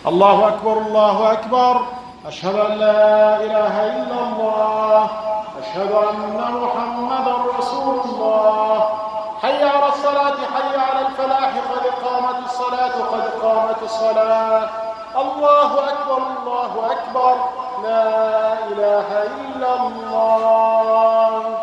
الله أكبر الله أكبر. أشهد أن لا إله إلا الله. أشهد أن محمدا رسول الله. حي على الصلاة حي على الفلاح قد قامت الصلاة قد قامت الصلاة. الله أكبر الله أكبر. لا إله إلا الله.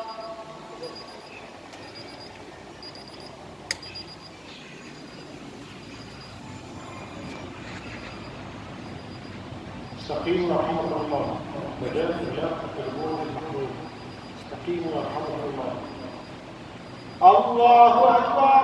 استقيموا رحمكم الله. مجال إغلاق التليفون المحمول. استقيموا رحمكم الله. الله أكبر.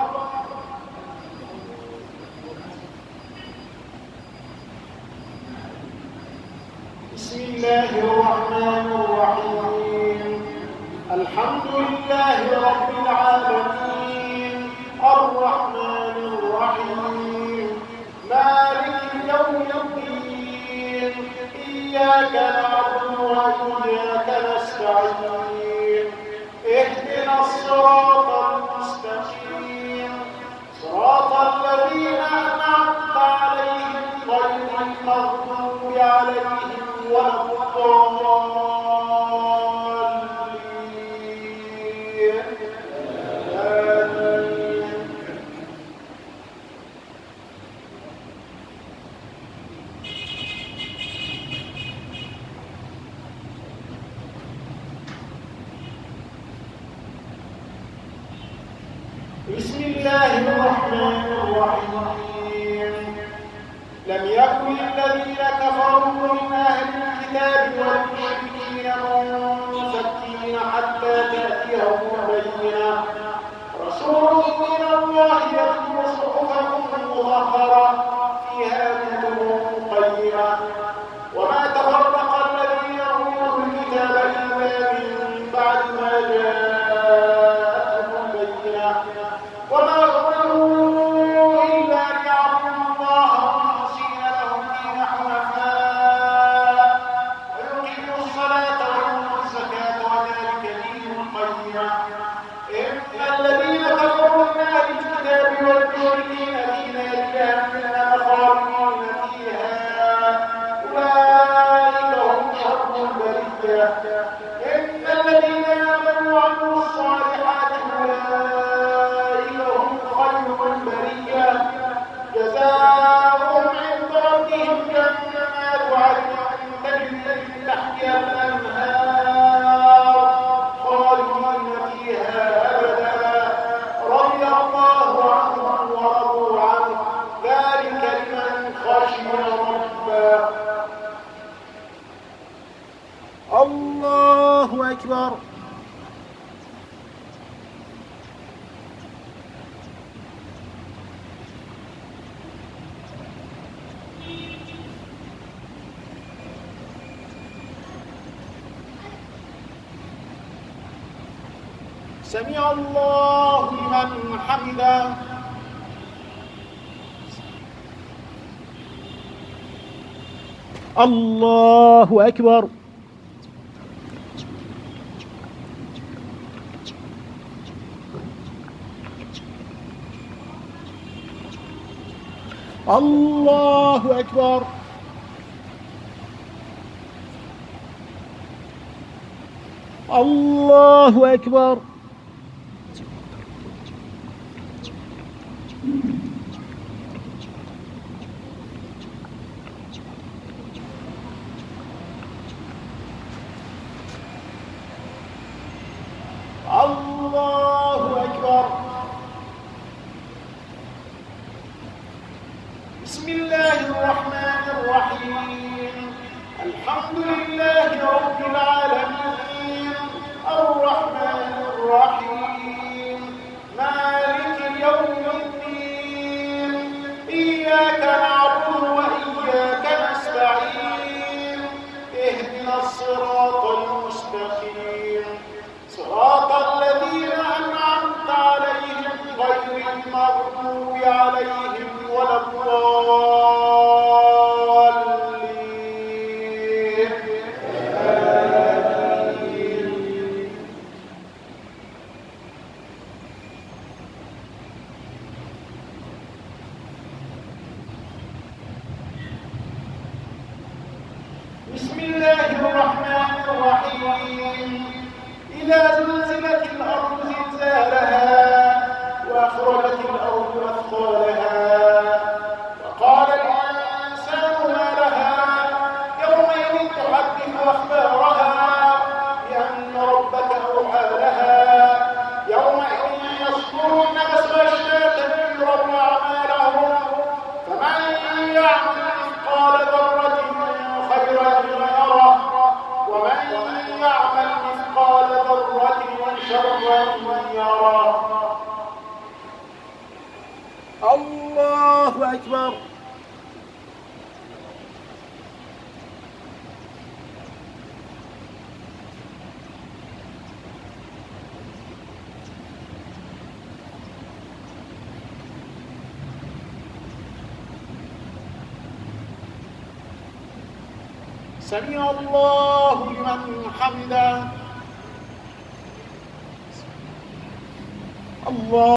بسم الله الرحمن الرحيم. الحمد لله رب العالمين الرحمن الرحيم مالك يوم الدين. إياك نعبد وإياك نستعين. اهدنا الصراط المستقيم صراط الذين أنعمت عليهم غير المغضوب عليهم ولا الضالين. بسم الله الرحمن الرحيم. لم يكن الذين كفروا من أهل الكتاب والمشركين منفكين حتى تأتيهم البينة. رسول من الله يتلو صحفا مطهرة فيها كتب قيمة. وما تفرق الذين أوتوا الكتاب إلا من بعد ما جاءتهم البينة. وما أمروا إلا ليعبدوا الله مخلصين له الدين حنفاء ويقيموا الصلاة ويؤتوا الزكاة وذلك دين القيمة. إن الذين كفروا من أهل الكتاب والمشركين في نار جهنم خالدين فيها أولئك هم شر البرية. إن الذين آمنوا وعملوا الصالحات أولئك هم خير البرية. جزاؤهم عند ربهم جنات عدن تجري من تحتها الأنهار خالدين فيها أبدا. رضي الله عنهم ورضوا عنه ذلك لمن خشي ربه. الله أكبر. سمع الله لمن حمده. الله أكبر. الله أكبر. الله أكبر. الله أكبر. بسم الله الرحمن الرحيم. الحمد لله رب العالمين الرحمن الرحيم مالك يوم الدين. إياك نعبد وإياك نستعين. اهدنا الصراط المستقيم صراط الذين أنعمت عليهم غير المغضوب عليهم ولا الضالين. الرحمن الرحيم إذا زلزلت الأرض زلزالها وأخرجت الأرض أثقالها وقال الإنسان ما لها يومئذ تحدث أخبارها بأن ربك أوحى لها يومئذ يصدر الناس أشتاتا ليروا أعمالهم فمن يعمل مثقال ذرة خيرا يره ومن يعمل مثقال ذرة شرا يره. الله أكبر. سمع الله لمن حمده. الله